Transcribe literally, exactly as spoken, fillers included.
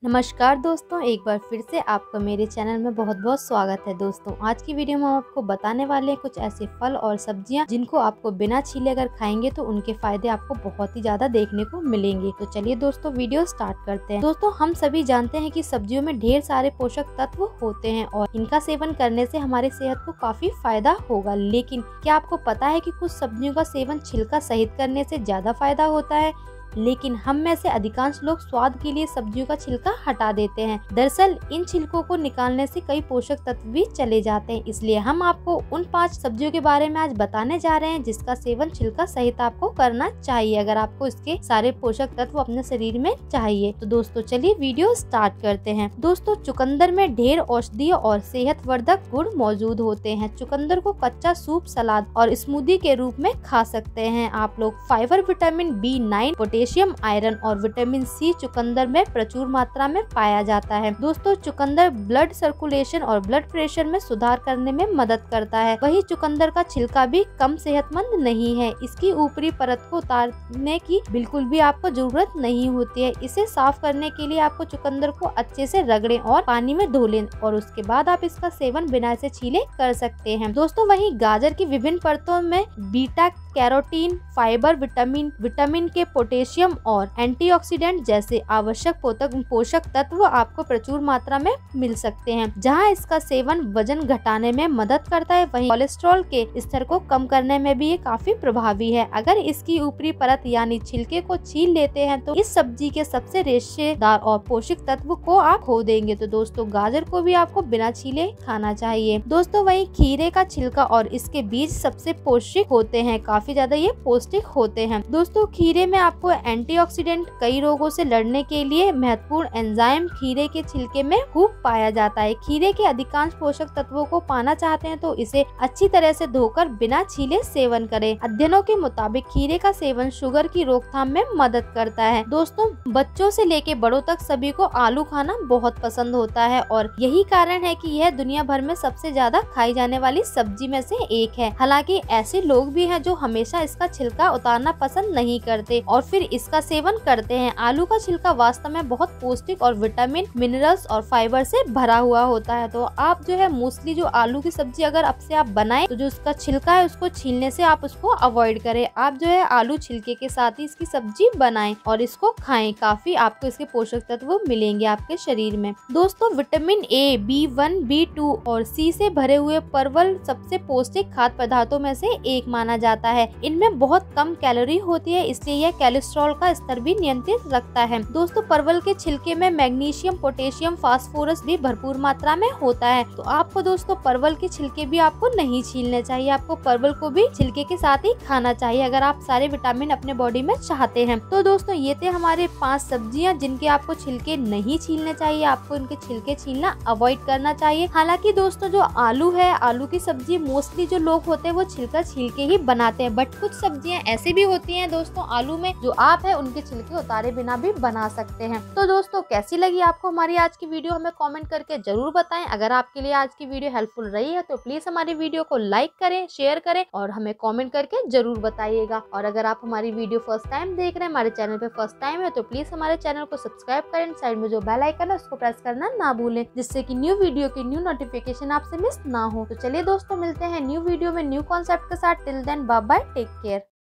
नमस्कार दोस्तों, एक बार फिर से आपका मेरे चैनल में बहुत बहुत स्वागत है। दोस्तों आज की वीडियो में हम आपको बताने वाले हैं कुछ ऐसे फल और सब्जियां जिनको आपको बिना छीले अगर खाएंगे तो उनके फायदे आपको बहुत ही ज्यादा देखने को मिलेंगे। तो चलिए दोस्तों वीडियो स्टार्ट करते हैं। दोस्तों हम सभी जानते हैं कि सब्जियों में ढेर सारे पोषक तत्व होते हैं और इनका सेवन करने से हमारी सेहत को काफी फायदा होगा। लेकिन क्या आपको पता है कि कुछ सब्जियों का सेवन छिलका सहित करने से ज्यादा फायदा होता है? लेकिन हम में से अधिकांश लोग स्वाद के लिए सब्जियों का छिलका हटा देते हैं। दरअसल इन छिलकों को निकालने से कई पोषक तत्व भी चले जाते हैं। इसलिए हम आपको उन पांच सब्जियों के बारे में आज बताने जा रहे हैं जिसका सेवन छिलका सहित आपको करना चाहिए अगर आपको इसके सारे पोषक तत्व अपने शरीर में चाहिए। तो दोस्तों चलिए वीडियो स्टार्ट करते हैं। दोस्तों चुकंदर में ढेर औषधीय और सेहतवर्धक गुण मौजूद होते हैं। चुकंदर को कच्चा सूप, सलाद और स्मूदी के रूप में खा सकते हैं आप लोग। Fibre, vitamin B nine, potassium, iron और विटामिन सी चुकंदर में प्रचुर मात्रा में पाया जाता है। दोस्तों चुकंदर ब्लड सर्कुलेशन और ब्लड प्रेशर में सुधार करने में मदद करता है। वही चुकंदर का छिलका भी कम सेहतमंद नहीं है। इसकी ऊपरी परत को उतारने की बिल्कुल भी आपको जरूरत नहीं होती है। इसे साफ करने के लिए आपको चुकंदर को अच्छे से रगड़ें और पानी में धो लें और उसके बाद आप इसका सेवन बिना इसे छीले कर सकते हैं। दोस्तों वही गाजर की विभिन्न परतों में beta carotene, fibre, vitamin vitamin K, potassium और एंटीऑक्सीडेंट जैसे आवश्यक पोषक तत्व आपको प्रचुर मात्रा में मिल सकते हैं। जहां इसका सेवन वजन घटाने में मदद करता है, वहीं कोलेस्ट्रॉल के स्तर को कम करने में भी ये काफी प्रभावी है। अगर इसकी ऊपरी परत यानी छिलके को छील लेते हैं तो इस सब्जी के सबसे रेशेदार और पोषक तत्व को आप खो देंगे। तो दोस्तों गाजर को भी आपको बिना छीले खाना चाहिए। दोस्तों वही खीरे का छिलका और इसके बीज सबसे पौष्टिक होते हैं, काफी ज्यादा ये पौष्टिक होते हैं। दोस्तों खीरे में आपको एंटीऑक्सीडेंट, कई रोगों से लड़ने के लिए महत्वपूर्ण एंजाइम खीरे के छिलके में खूब पाया जाता है। खीरे के अधिकांश पोषक तत्वों को पाना चाहते हैं तो इसे अच्छी तरह से धोकर बिना छीले सेवन करें। अध्ययनों के मुताबिक खीरे का सेवन शुगर की रोकथाम में मदद करता है। दोस्तों बच्चों से लेके बड़ों तक सभी को आलू खाना बहुत पसंद होता है और यही कारण है कि यह दुनिया भर में सबसे ज्यादा खाई जाने वाली सब्जी में से एक है। हालांकि ऐसे लोग भी हैं जो हमेशा इसका छिलका उतारना पसंद नहीं करते और फिर इसका सेवन करते हैं। आलू का छिलका वास्तव में बहुत पौष्टिक और विटामिन, मिनरल्स और फाइबर से भरा हुआ होता है। तो आप जो है मोस्टली जो आलू की सब्जी अगर अब से आप बनाएं तो जो उसका छिलका है उसको छीलने से आप उसको अवॉइड करें। आप जो है आलू छिलके के साथ ही इसकी सब्जी बनाएं और इसको खाएं। काफी आपको इसके पोषक तत्व मिलेंगे आपके शरीर में। दोस्तों vitamin A, B one, B two और सी से भरे हुए परवल सबसे पौष्टिक खाद्य पदार्थों में से एक माना जाता है। इनमें बहुत कम कैलोरी होती है, इसलिए यह कोलेस्ट्रॉल का स्तर भी नियंत्रित रखता है। दोस्तों परवल के छिलके में मैग्नीशियम, पोटेशियम, फास्फोरस भी भरपूर मात्रा में होता है। तो आपको दोस्तों परवल के छिलके भी आपको नहीं छीलने चाहिए। आपको परवल को भी छिलके के साथ ही खाना चाहिए अगर आप सारे विटामिन अपने बॉडी में चाहते हैं। तो दोस्तों ये थे हमारे पांच सब्जियां जिनके आपको छिलके नहीं छीलने चाहिए। आपको इनके छिलके छीलना अवॉइड करना चाहिए। हालांकि दोस्तों जो आलू है, आलू की सब्जी मोस्टली जो लोग होते हैं वो छिलका छील के ही बनाते हैं, बट कुछ सब्जियां ऐसी भी होती हैं दोस्तों आलू में जो आप है उनके छिलके उतारे बिना भी बना सकते हैं। तो दोस्तों कैसी लगी आपको हमारी आज की वीडियो हमें कमेंट करके जरूर बताएं। अगर आपके लिए आज की वीडियो हेल्पफुल रही है तो प्लीज हमारी वीडियो को लाइक करें, शेयर करें और हमें कमेंट करके जरूर बताइएगा। और अगर आप हमारी वीडियो फर्स्ट टाइम देख रहे हैं, हमारे चैनल पे फर्स्ट टाइम है तो प्लीज हमारे चैनल को सब्सक्राइब करें। साइड में जो बेल आइकन है उसको प्रेस करना ना भूलें जिससे कि न्यू वीडियो की न्यू नोटिफिकेशन आपसे मिस ना हो। तो चलिए दोस्तों मिलते हैं न्यू वीडियो में न्यू कॉन्सेप्ट के साथ। Till then bye bye, take care.